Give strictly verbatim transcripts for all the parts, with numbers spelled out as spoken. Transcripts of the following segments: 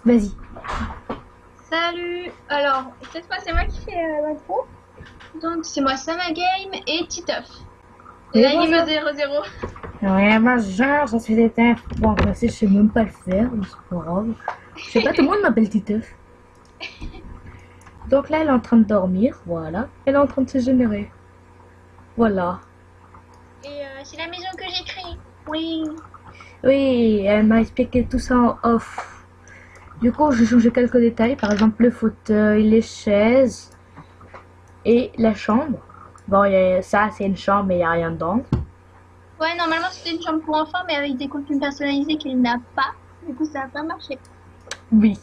Vas-y. Salut. Alors, cette fois c'est moi qui fais euh, l'intro. Donc c'est moi Sama Game et Titeuf. Et la game zéro zéro. Ouais, moi genre, ça se fait des temps. Bon, moi aussi, je sais même pas le faire, mais c'est pas grave. Je sais pas, tout le monde m'appelle Titeuf. Donc là, elle est en train de dormir, voilà. Elle est en train de se générer. Voilà. Et euh, c'est la maison que j'ai créée. Oui. Oui, elle m'a expliqué tout ça en off. Du coup, j'ai changé quelques détails, par exemple le fauteuil, les chaises et la chambre. Bon, y a- ça, c'est une chambre, mais il n'y a rien dedans. Ouais, normalement c'était une chambre pour enfants, mais avec des contenus personnalisés qu'elle n'a pas. Du coup, ça n'a pas marché. Oui.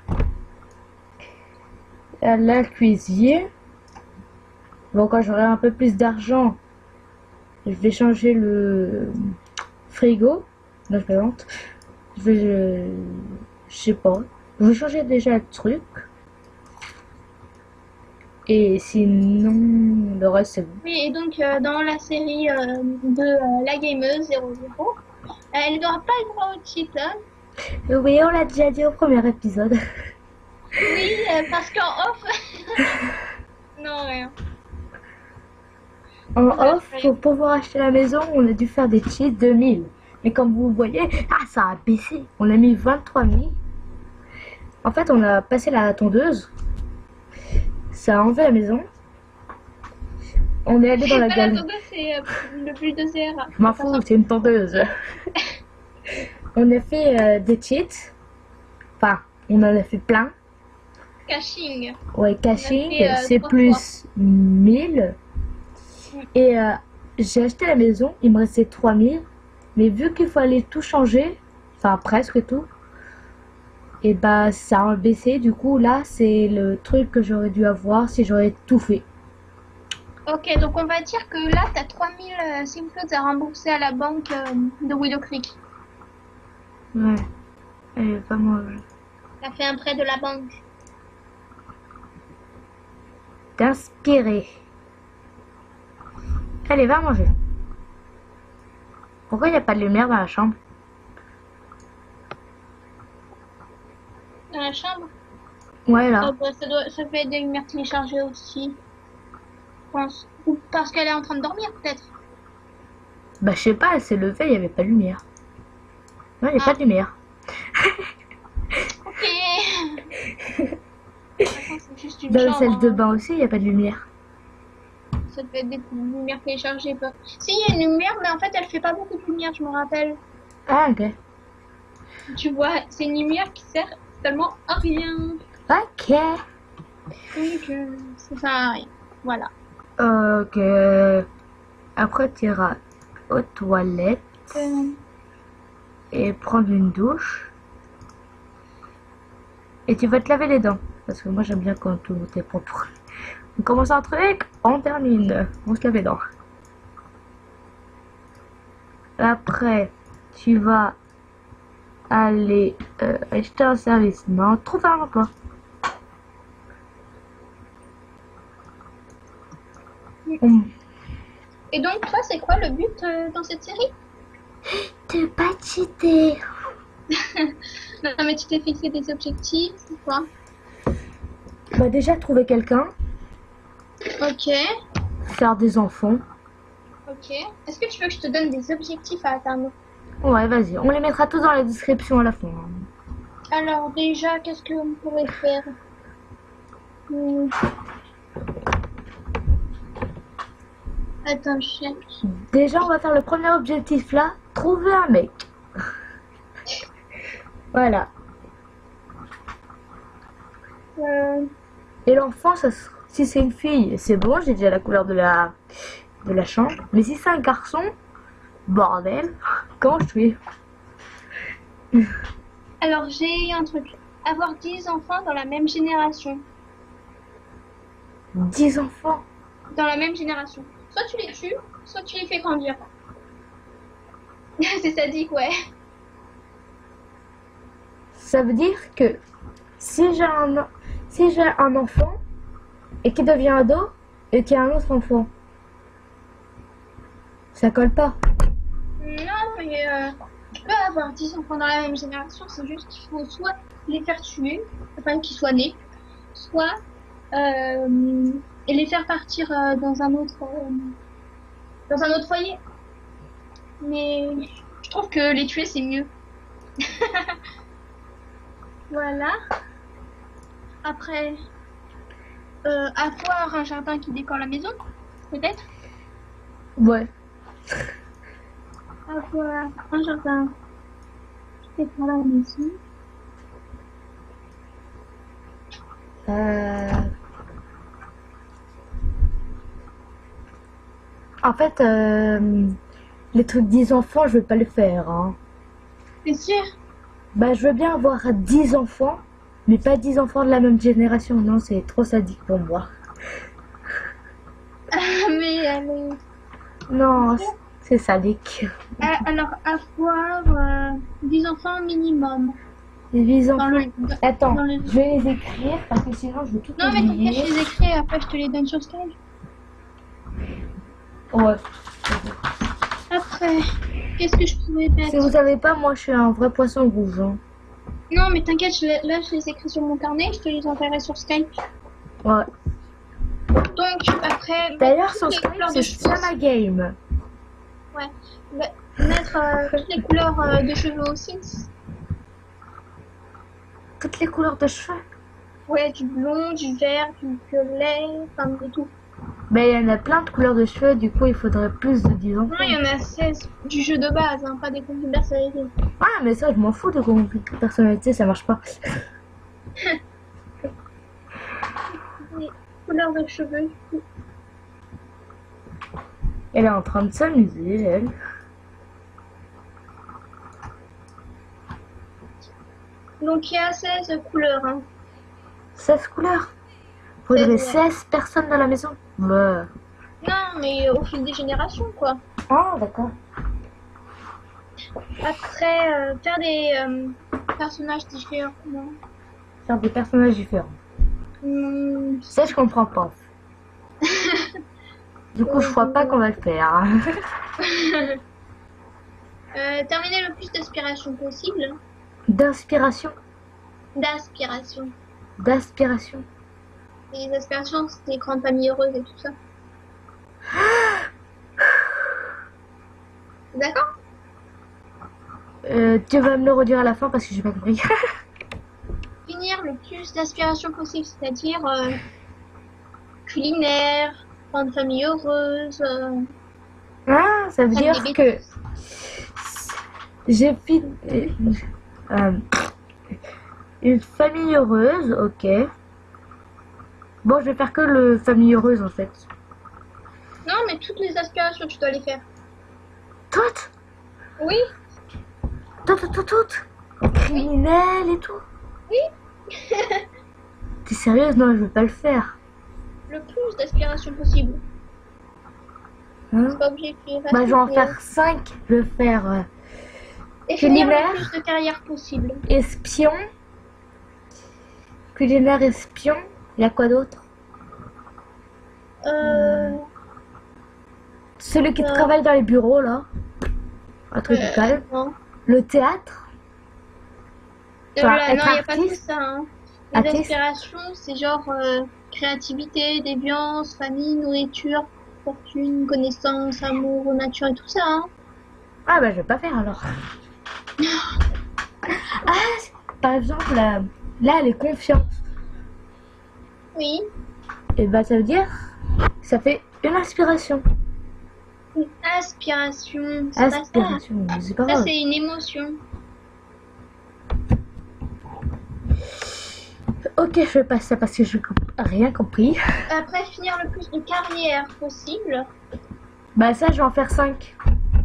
Euh, La cuisine. Bon, quand j'aurai un peu plus d'argent, je vais changer le frigo. Non, je plaisante. Je vais... Je, je sais pas. Je vais changer déjà le truc. Et sinon, le reste, c'est bon. Oui, et donc euh, dans la série euh, de euh, la gameuse zéro zéro, elle n'aura pas le droit au cheat. Hein. Oui, on l'a déjà dit au premier épisode. Oui, euh, parce qu'en off. Non, rien. En off, pour pouvoir acheter la maison, on a dû faire des cheats deux mille. Mais comme vous voyez, ah, ça a baissé. On a mis vingt-trois mille. En fait, on a passé la tondeuse. Ça a enlevé la maison. On est allé dans la La galerie. tondeuse, c'est euh, le plus de C R A. Je m'en fous, c'est une tondeuse. On a fait euh, des cheats. Enfin, on en a fait plein. Caching. Ouais, caching, fait, euh, c'est trois plus mille. Et euh, j'ai acheté la maison, il me restait trois mille. Mais vu qu'il fallait tout changer, enfin presque tout, et bah ça a baissé. Du coup, là, c'est le truc que j'aurais dû avoir si j'aurais tout fait. Ok, donc on va dire que là, tu as trois mille euh, Simplot à rembourser à la banque euh, de Willow Creek. Ouais, elle est pas mal. Tu as fait un prêt de la banque. D'inspirer. Allez, va manger. Pourquoi il n'y a pas de lumière dans la chambre? Dans la chambre. Ouais, là. Oh, bah, ça, doit, ça fait des lumières téléchargées aussi. Je pense. Ou parce qu'elle est en train de dormir, peut-être. Bah, je sais pas, elle s'est levée, il n'y avait pas de lumière. Non, il n'y a Ah. pas de lumière. Ok. Attends, c'est juste une Dans la chambre, salle de hein. bain aussi, il n'y a pas de lumière. Ça peut être des lumières téléchargées. Pas. Si, il y a une lumière, mais en fait, elle fait pas beaucoup de lumière, je me rappelle. Ah, ok. Tu vois, c'est une lumière qui sert tellement à rien. Ok. Donc, euh, ça sert à rien. Voilà. Ok. Après, tu iras aux toilettes Euh, et prendre une douche. Et tu vas te laver les dents. Parce que moi, j'aime bien quand tout est propre. On commence un truc, on termine. On se lave les dents. Après, tu vas aller euh, acheter un service. Non, trouver un emploi. On... Et donc, toi, c'est quoi le but euh, dans cette série? De pas cheater. Non, mais tu t'es fixé des objectifs, c'est quoi? Bah déjà, trouver quelqu'un. Ok, Faire des enfants. ok. Est-ce que tu veux que je te donne des objectifs à atteindre? Ouais, vas-y. On les mettra tous dans la description à la fin. Alors, déjà, qu'est-ce qu'on pourrait faire? Hmm. Attends, je cherche. Déjà, on va faire le premier objectif là. Trouver un mec. Voilà. Euh, Et l'enfant, ça sera- si c'est une fille, c'est bon, j'ai déjà la couleur de la, de la chambre. Mais si c'est un garçon, bordel, comment je fais? Alors, j'ai un truc. Avoir dix enfants dans la même génération. dix enfants. Dans la même génération. Soit tu les tues, soit tu les fais grandir. C'est sadique, ouais. Ça veut dire que si j'ai un, si j'ai un enfant et qui devient ado et qui a un autre enfant, ça colle pas. Non, mais euh, peux avoir dix enfants dans la même génération, c'est juste qu'il faut soit les faire tuer, enfin qu'ils soient nés, soit euh, et les faire partir euh, dans un autre euh, dans un autre foyer. Mais je trouve que les tuer c'est mieux. Voilà. Après, euh, avoir un jardin qui décore la maison, peut-être. Ouais. Avoir un jardin qui décore la maison. Euh... En fait, euh, les trucs dix enfants, je vais pas le faire. Hein. C'est sûr. Bah, je veux bien avoir dix enfants, mais pas dix enfants de la même génération. Non, c'est trop sadique pour moi. Mais allez. Non, c'est sadique. Euh, alors, avoir euh, dix enfants minimum. dix enfants. Dans le, dans- Attends, dans le- je vais les écrire parce que sinon je vais tout Non, mais t'inquiète, oublier. je les écris et après je te les donne sur Skype. Ouais. Après, qu'est-ce que je pouvais mettre? Si vous savez pas, moi je suis un vrai poisson rouge. Hein. Non, mais t'inquiète, je les- là je les écris sur mon carnet, je te les enverrai sur Skype. Ouais. Donc, après, D'ailleurs, mettre sur toutes les Skype, couleurs c'est de cheveux. Sama Game. Ouais. Me- Mettre euh, toutes les couleurs euh, de cheveux aussi. Toutes les couleurs de cheveux. Ouais, du blond, du vert, du violet, enfin de tout. Mais il y en a plein de couleurs de cheveux, du coup il faudrait plus de dix enfants. Non, il y en a seize du jeu de base, hein, pas des contenus de personnalité. Ah, mais ça, je m'en fous de conflit de personnalité, ça marche pas. Les couleurs de cheveux, du coup. Elle est en train de s'amuser, elle. Donc il y a seize couleurs. Hein. seize couleurs. Faudrait Ouais. seize personnes dans la maison. Ouais. Non, mais au fil des générations, quoi. Ah, d'accord. Après, euh, faire des euh, personnages différents. Faire des personnages différents. Hum, Ça, je comprends pas. Du coup, je crois pas qu'on va le faire. hein. euh, terminer le plus d'aspiration possible. D'inspiration. D'aspiration. D'aspiration. Et les aspirations, c'est des grandes familles heureuses et tout ça. D'accord? Euh, tu vas me le redire à la fin parce que j'ai pas compris. Finir le plus d'aspirations possible, c'est-à-dire euh, culinaire, grande famille heureuse. Euh, Ah, ça veut faire dire des que bêtises. j'ai fini. Euh, une famille heureuse, ok. Bon, je vais faire que le famille heureuse en fait. Non, mais toutes les aspirations, tu dois les faire. Toutes Oui, Toutes, toutes, toutes, toutes Criminel et tout oui. T'es sérieuse? Non, je vais pas le faire. Le plus d'aspirations possible. Hein? C'est pas obligé que tu les fasses Bah, je vais en toutes, faire cinq. Je vais faire euh, mais- Et finir culinaire. le plus de carrière possible. espion. Culinaire espion. Il y a quoi d'autre? Euh... Celui qui Euh. travaille dans les bureaux là. Un truc euh, calme. non. Le théâtre. Euh, Enfin, là, être non, il n'y a pas que artiste. ça. Hein. Les Artiste. aspirations, c'est genre euh, créativité, déviance, famille, nourriture, fortune, connaissance, amour, nature et tout ça. Hein. Ah bah je vais pas faire alors. Ah, par exemple, là, là elle est confiante. Oui, Et bah ça veut dire, ça fait une inspiration. une aspiration. C'est pas ça. Aspiration, c'est pas Ça, grave. c'est une émotion. Ok, je fais pas ça parce que je n'ai rien compris. Après, finir le plus de carrière possible. Bah ça, je vais en faire cinq.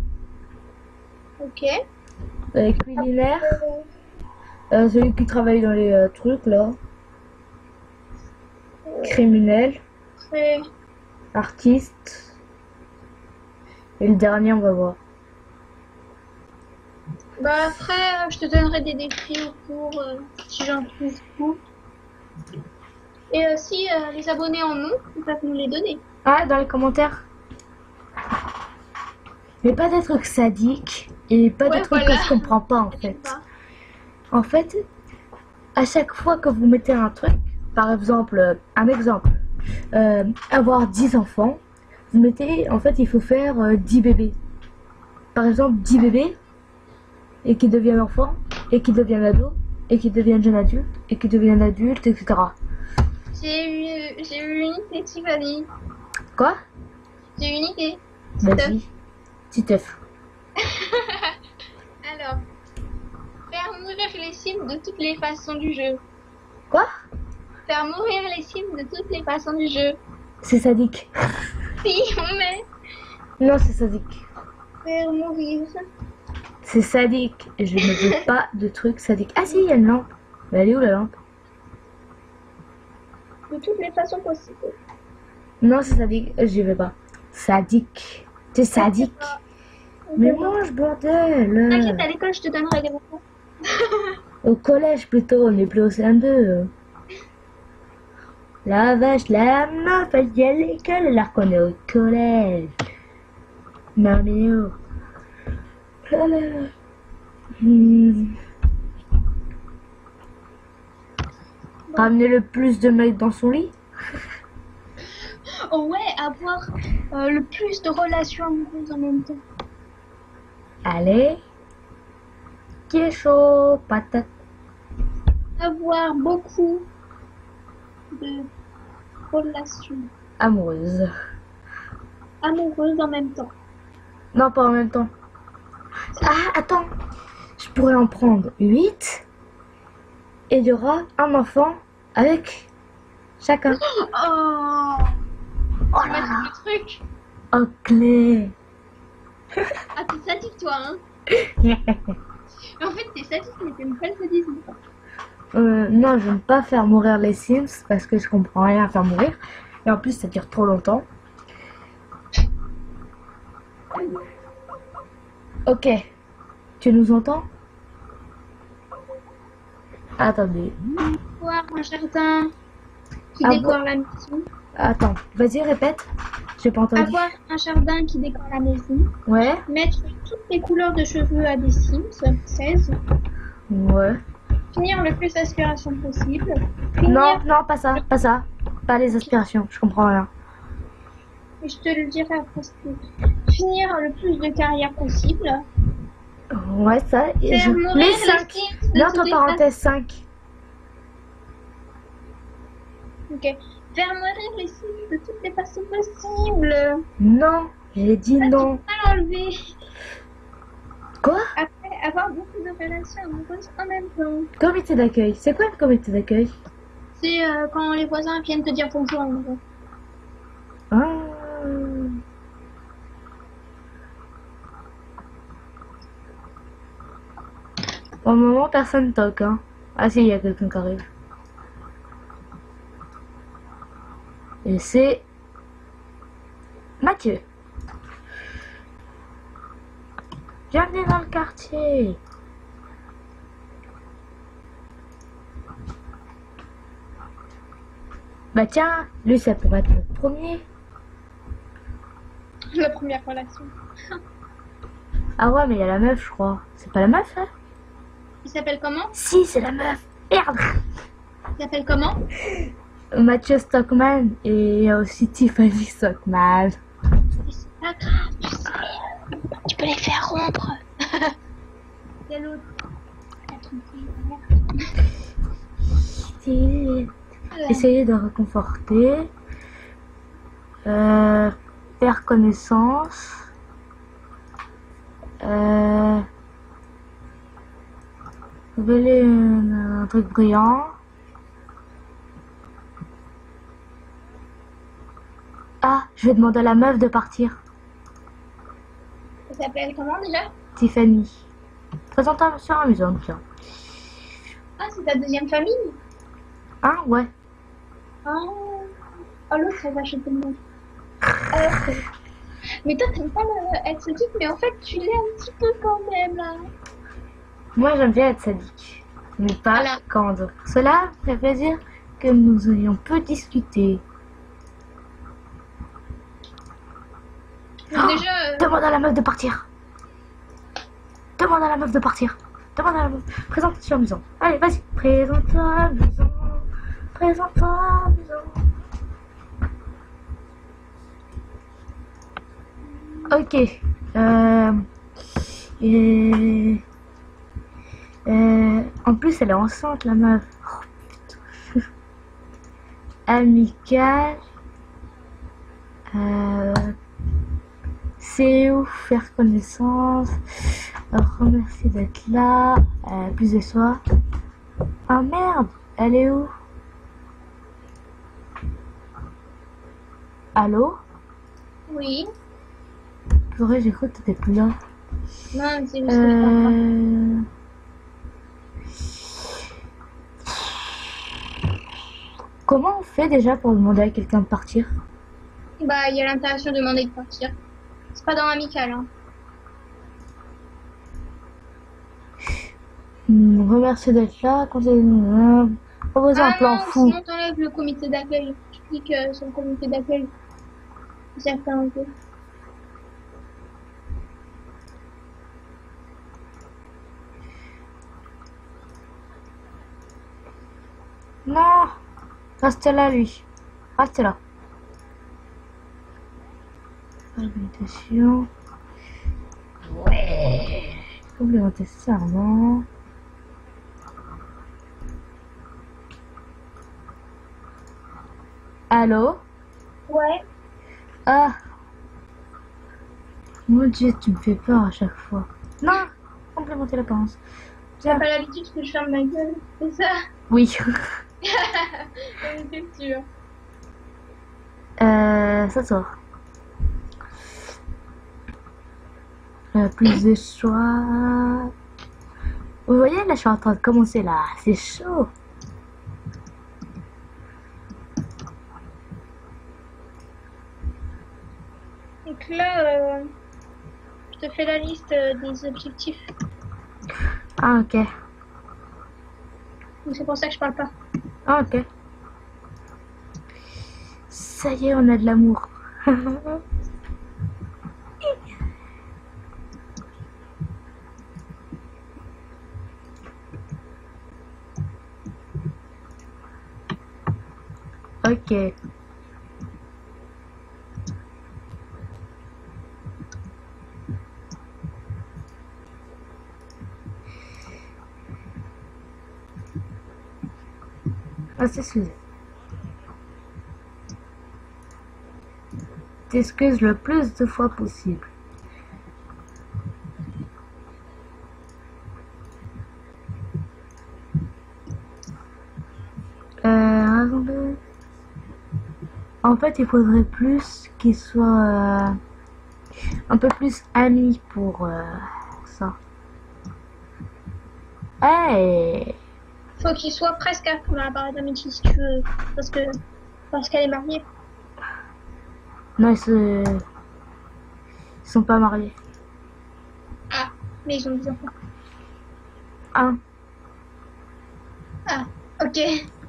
Ok. Euh, culinaire, euh, celui qui travaille dans les euh, trucs là. Criminel, Après, artiste. Et le dernier, on va voir. bah après, euh, je te donnerai des défis au cours euh, si j'en trouve beaucoup. Et euh, si euh, les abonnés en ont, ils peuvent nous les donner. Ah, dans les commentaires. Mais pas des trucs sadiques. Et pas Ouais, de trucs voilà. que je comprends pas en Je sais fait. pas. En fait, à chaque fois que vous mettez un truc, par exemple, euh, un exemple, euh, avoir dix enfants, vous mettez, en fait, il faut faire euh, dix bébés. Par exemple, dix bébés, et qui deviennent enfants, et qui deviennent ados, et qui deviennent jeunes adultes, et qui deviennent adultes, et cetera. J'ai eu, j'ai eu une idée, Tiffany. Quoi? J'ai eu une idée. Vas-y, Titeuf. Alors, faire mourir les cibles de toutes les façons du jeu. Quoi? Faire mourir les cibles de toutes les façons du jeu. C'est sadique. Si, mais Non, c'est sadique. faire mourir. C'est sadique. Je ne veux pas de trucs sadiques. Ah si, il y a une lampe. Mais elle est où la lampe? De toutes les façons possibles. Non, c'est sadique. J'y vais pas. Sadique. C'est sadique. Mais mange, bordel. T'inquiète, à l'école, je te donnerai des réponses. Au collège plutôt, on est plus au C M deux. La vache, la meuf, elle dit à l'école alors qu'on est au collège. Non mais oh. Oh là là. Hmm. Ramener le plus de mecs dans son lit. Oh ouais, avoir euh, le plus de relations amoureuses en même temps. Allez. Qui est chaud, patate. Avoir beaucoup de relations Amoureuse. amoureuses en même temps. Non, pas en même temps. Ah, attends. Je pourrais en prendre huit. Et il y aura un enfant avec chacun. Oh, Oh tu là m'as là. dit le truc. Oh, clé. Ah, t'es sadique, toi, hein. En fait, t'es sadique, mais t'aimes pas le sadisme. Euh, non, je n'aime pas faire mourir les Sims parce que je comprends rien à faire mourir. Et en plus, ça dure trop longtemps. Ok. Tu nous entends? Attendez. Avoir un jardin qui Ah décore la maison. Attends. Vas-y, répète. J'ai pas entendu. Avoir un jardin qui décore la maison. Ouais. Mettre toutes les couleurs de cheveux à des Sims, seize. Ouais. Finir le plus d'aspiration possible. Non, Finir, non, pas ça. Pas ça. Pas les aspirations. Je comprends rien. et je te le dirai après. c'est- Finir le plus de carrière possible. Ouais, ça. et Faire je- mourir Les les cinq. Sims de Non, toutes entre les parenthèses, cinq. Ok. Faire mourir les Sims de toutes les façons possibles. Non. J'ai dit non. Pas l'enlever. Quoi? Après, avoir beaucoup de relations amoureuses en même temps. Comité d'accueil. C'est quoi le comité d'accueil? C'est euh, quand les voisins viennent te dire bonjour en gros. Ah. Au moment, personne toque. Hein. Ah si, il y a quelqu'un qui arrive. Et c'est Mathieu. Bienvenue dans le quartier. Bah tiens, lui ça pourrait être notre premier. La première relation. Ah ouais, mais il y a la meuf, je crois. C'est pas la meuf, hein? Il s'appelle comment? Si, c'est la meuf. Merde. Il s'appelle comment? Mathieu Stockman et il y a aussi Tiffany Stockman. C'est pas grave, tu sais. Tu peux les faire rompre. Il y a l'autre. Essayer de réconforter. Euh, faire connaissance. Euh, révéler un, un truc brillant. Ah, je vais demander à la meuf de partir. Il s'appelle comment déjà? Tiffany. Présentation amusante, tiens. Ah, c'est ta deuxième famille? Hein, ouais. Oh, oh l'autre, elle va acheter le monde. Euh, mais toi, t'aimes pas le- être sadique, mais en fait, tu l'es un petit peu quand même, là. Moi, j'aime bien être sadique. Mais pas Voilà. quand d'autres. Cela fait plaisir que nous ayons peu discuté. Donc, déjà, euh, Demande à la meuf de partir. Demande à la meuf de partir. Demande à la meuf. Présente-toi amusant. Allez, vas-y. Présente-toi amusant. Présente-toi amusant. Ok. Euh, et, euh, en plus, elle est enceinte, la meuf. Oh, putain. Amical. Euh, c'est où faire connaissance. Remercie d'être là. Euh, plus de soi. Ah merde, elle est où? Allô? Oui. Purée, j'ai cru que t'étais plus là. Non, c'est juste que je parle pas. Euh... Comment on fait déjà pour demander à quelqu'un de partir? Bah, il y a l'interaction de demander de partir. C'est pas dans Amical, hein. Hmm, remercie d'être là. Conseiller... Proposer un Ah plan non, fou. sinon t'enlèves le comité d'accueil. Tu cliques euh, sur le comité d'accueil. Ça fait un peu. Non, reste là, lui. Reste là. Argumentation. Ouais. Complémenter serment. Allô? Ouais. Ah. Mon Dieu, tu me fais peur à chaque fois. Non, complémenter l'apparence. J'ai pas l'habitude que je ferme ma gueule. C'est ça? Oui. J'en étais sûre. Euh, ça sort. Euh, plus de choix. Vous voyez, là, je suis en train de commencer, là. C'est chaud. Donc là, euh, je te fais la liste euh, des objectifs. Ah, ok. Donc c'est pour ça que je parle pas. Ah, ok. Ça y est, on a de l'amour. Ok. Ah, c'est excusez. T'excuses le plus de fois possible. Euh, attendez. En fait, il faudrait plus qu'il soit euh, un peu plus ami pour euh, ça. Hey! Faut qu'il soit presque à fond dans la parade d'amitié si tu veux. Parce que. Parce qu'elle est mariée. Non, ils, se... ils sont pas mariés. Ah, mais ils ont des enfants. Un. Ah, ok.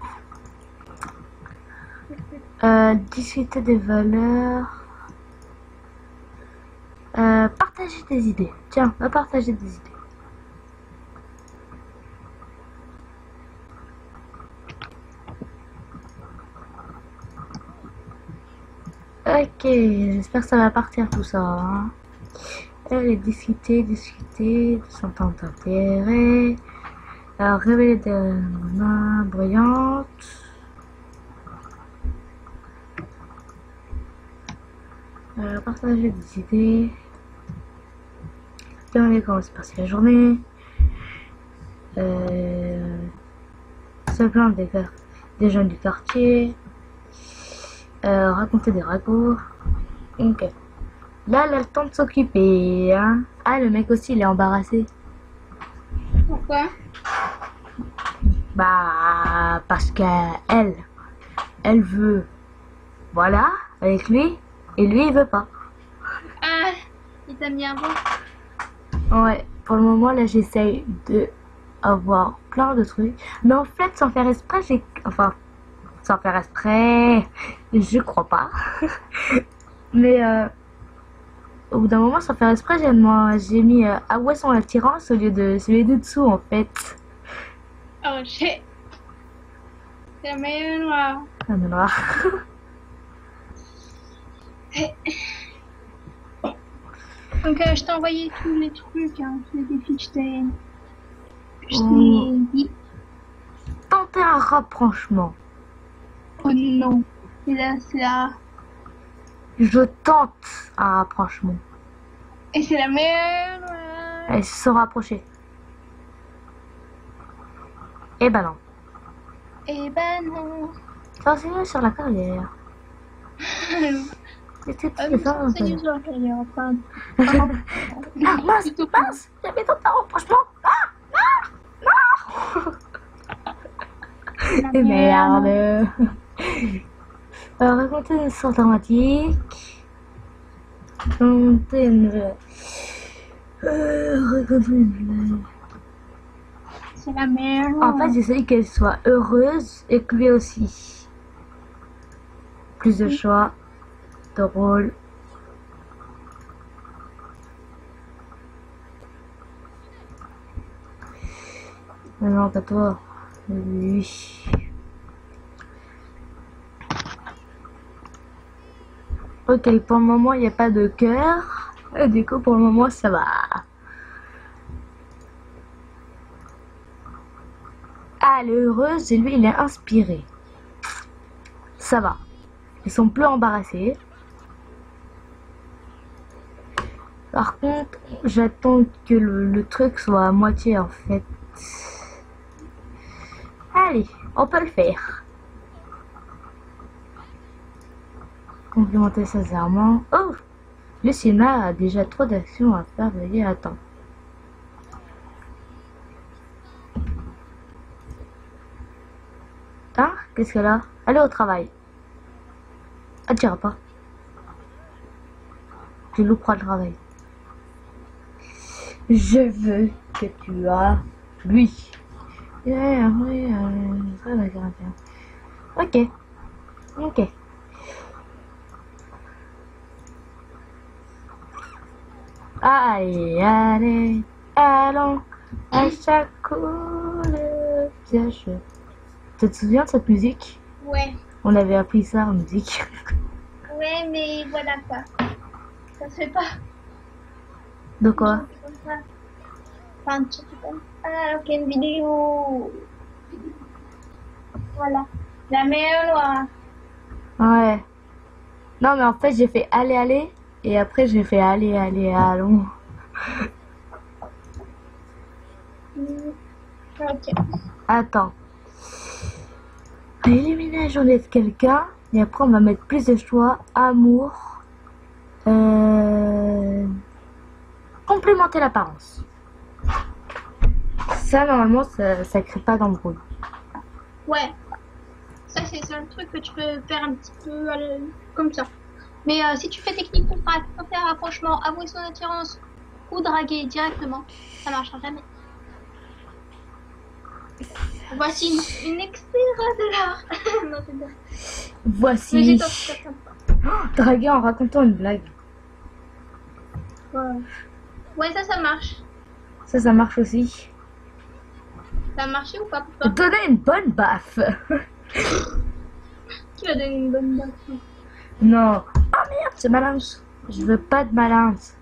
Euh, discuter des valeurs. Euh, partager des idées. Tiens, on va partager des idées. Ok, j'espère que ça va partir tout ça. Hein. Allez, discuter, discuter, de s'entendre d'intérêt. Alors, révéler des mains brillantes. Euh, partager des idées. Demander comment se passe la journée. Euh, se plaindre des, des jeunes du quartier. Euh, raconter des ragots. Ok. Là, elle a le temps de s'occuper. Hein. Ah, le mec aussi, il est embarrassé. Pourquoi? Bah, parce qu'elle, elle veut, voilà, avec lui, et lui, il veut pas. Ah, il t'a mis un bon. Ouais, pour le moment, là, j'essaye de avoir plein de trucs. Mais en fait, sans faire exprès, j'ai... Enfin, sans faire exprès, je crois pas. Mais, euh, au bout d'un moment, sans faire exprès, j'ai demandé- j'ai mis euh, ah ouais sans l'attirance au lieu de celui de dessous en fait. Oh shit. C'est la meilleure noire. Ah mais noir. Donc euh, je t'ai envoyé tous les trucs, hein, tous les défis que je t'ai que je Oh. t'ai dit. Tenter un rapprochement. Oh non. Et là, c'est là. Je tente un rapprochement. Et c'est la meilleure noire. Elle se sont rapprochés. Eh ben non. Et ben non. Continue sur la carrière. C'était Ah, tout mais ça. c'est sur la carrière, enfin. Ah mince, Plutôt pas. mince, j'avais tenté un rapprochement. La Et meilleure. merde. Alors, raconter une histoire dramatique. Raconter une vraie. Euh, raconter une blague. C'est la meilleure. En fait, j'essaye qu'elle soit heureuse et que lui aussi. Plus de choix, drôle. Non, non, pas toi. Lui. Ok, pour le moment, il n'y a pas de cœur. Et du coup, pour le moment, ça va. Ah, elle est heureuse et lui, il est inspiré. Ça va. Ils sont plus embarrassés. Par contre, j'attends que le, le truc soit à moitié, en fait. Allez, on peut le faire. Complémenter sincèrement. Oh, Lucina a déjà trop d'actions à faire. Veuillez attendre. Hein? Qu'est-ce qu'elle a? Allez au travail. Ah, tu iras pas. Tu louperas le travail. Je veux que tu as lui. Yeah, oui, euh, ok. Ok. Allez, allez, allons à chaque coup de piège. Tu te souviens de cette musique? Ouais. On avait appris ça en musique. Ouais, mais voilà quoi. Ça se fait pas. De quoi? Enfin, tu sais pas. Ah, ok, une vidéo. Voilà. La meilleure loi. Ouais. Non, mais en fait, j'ai fait aller, aller. Et après, j'ai fait aller, aller, allons. Mm. Ok. Attends. Éliminer la journée de quelqu'un. Et après, on va mettre plus de choix. Amour. Euh... Complémenter l'apparence. Ça, normalement, ça, ça crée pas d'embrouille. Ouais. Ça, c'est c'est un truc que tu peux faire un petit peu euh, comme ça. Mais euh, si tu fais technique pour faire un rapprochement, avouer son attirance ou draguer directement, ça marchera jamais. Voici une, une extra de l'art. Non, c'est bien. Mais Voici. j'ai tort, c'est sympa. Draguer en racontant une blague. Ouais. Ouais, ça, ça marche. Ça, ça marche aussi. Ça a marché ou pas pour toi? Donner une bonne baffe. Qui va donner une bonne baffe? Non. Ah merde, c'est malance. Je veux pas de malance.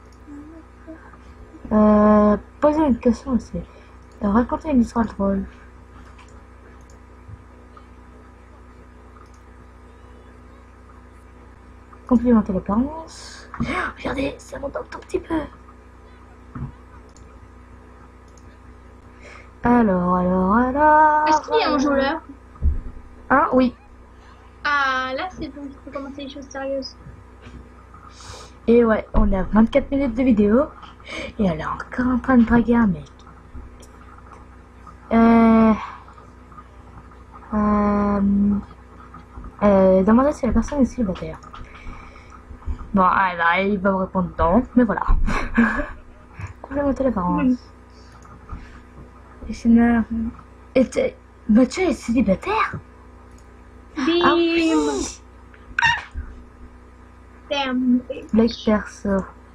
Euh, poser une question aussi. Euh, raconter une histoire drôle. Complimenter l'apparence. Oh, regardez, ça monte un tout petit peu. Alors, alors, alors. Est-ce qu'il y a un joueur? Hein, oui. Ah, là, c'est bon, tu peux commencer les choses sérieuses. Et ouais, on a vingt-quatre minutes de vidéo. Et elle est encore en train de draguer un mec. Euh... Euh... euh demandez si la personne est célibataire. Bon, ah, là, il va me répondre non, mais voilà. Complémenter l'apparence. Et sinon... Et t'es- Mathieu est célibataire? Bim! Ah oui! Damn. Blague perso.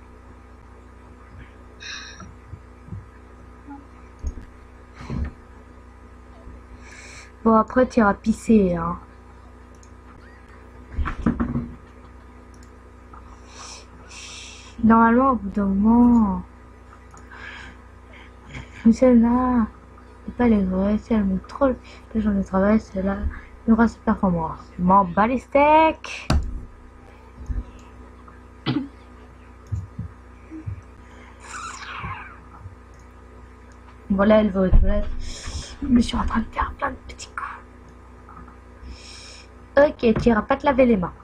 Bon, après, tu iras pisser, hein. Normalement, au bout d'un moment... Celle-là, c'est pas les vrais, si elle montre trop les gens de travail, celle-là, il y aura ses performances. Je m'en bats les steaks. Bon, là, elle va aux toilettes. Je suis en train de faire plein de petits coups. Ok, tu iras pas te laver les mains.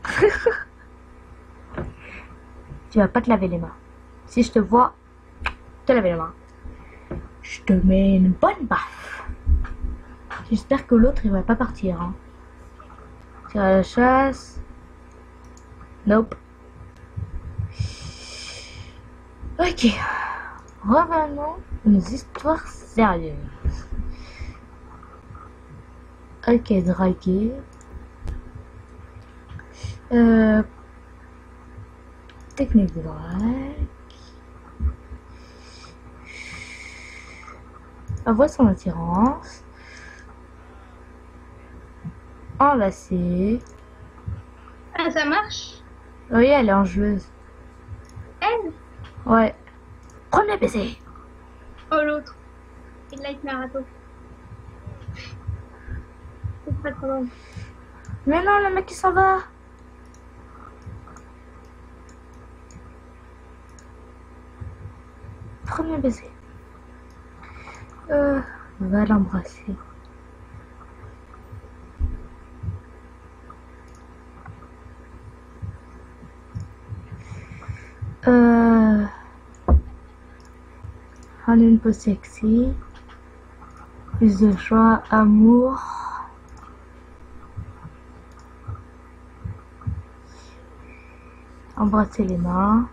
Tu vas pas te laver les mains. Si je te vois, te laver les mains. Je te mets une bonne baffe. J'espère que l'autre il va pas partir. Hein. Tirer à la chasse. Nope. Ok. Revenons aux histoires sérieuses. Ok, draguer. Euh, technique de drague. Avoir son attirance. Enlacer. Ah, ça marche? Oui, elle est enjoueuse. Elle? Ouais. Premier baiser. Oh, l'autre. Il like Naruto. C'est pas trop long. Mais non, le mec il s'en va. Premier baiser. Euh, va l'embrasser. Euh, en une pose sexy. Plus de joie, amour. Embrasser les mains.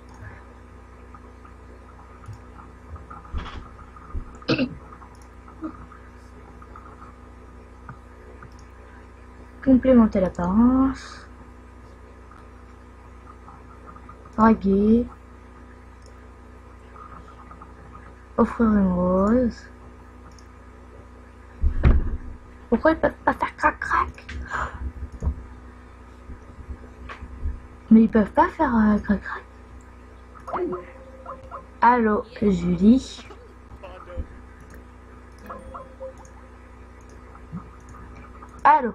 Complémenter l'apparence. Draguer. Offrir une rose. Pourquoi ils peuvent pas faire crac crac? Mais ils peuvent pas faire euh, crac crac. Allô, Julie. Allô.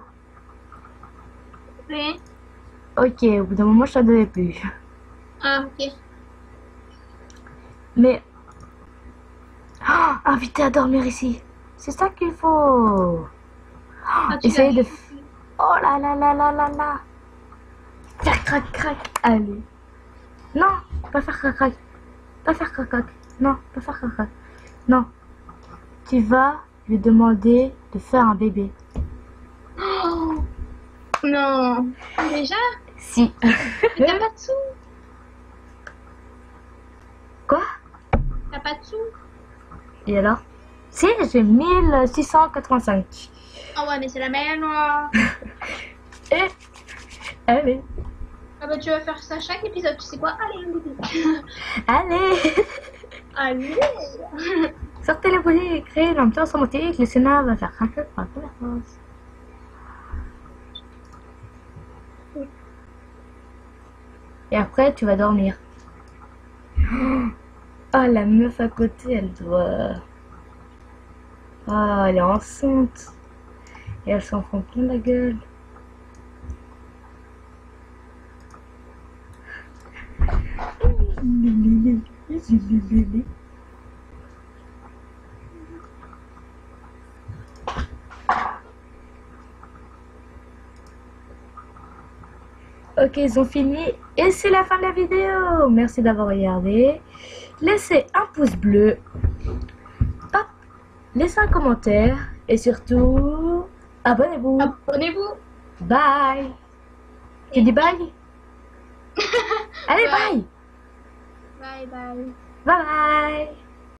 Oui. Ok, au bout d'un moment, je t'en donnais plus. Ah, ok. Mais... Oh, inviter à dormir ici. C'est ça qu'il faut. Ah, tu Essayer l'as de... Oh là là là là là là. Faire crac crac. Allez. Non, pas faire crac crac. Pas faire crac crac. Non, pas faire crac crac. Non. Tu vas lui demander de faire un bébé. Oh, non. Déjà? Si. Mais t'as pas de sous? Quoi? T'as pas de sous? Et alors? Si, j'ai mille six cent quatre-vingt-cinq. Ah ouais, mais c'est la même, moi. Et... Allez. Ah bah tu vas faire ça chaque épisode, tu sais quoi? Allez, un bébé. Allez. Allez. Sortez les bouliers, créez l'ambiance romantique, le Sénat va faire craquer par la première fois. Et après, tu vas dormir. Ah, la meuf à côté, elle doit... Ah, elle est enceinte. Et elle s'en prend plein la gueule. Ok, ils ont fini et c'est la fin de la vidéo. Merci d'avoir regardé. Laissez un pouce bleu. Hop, laissez un commentaire et surtout, abonnez-vous. Abonnez-vous. Bye. Tu dis bye? Allez, bye. Bye bye. Bye bye.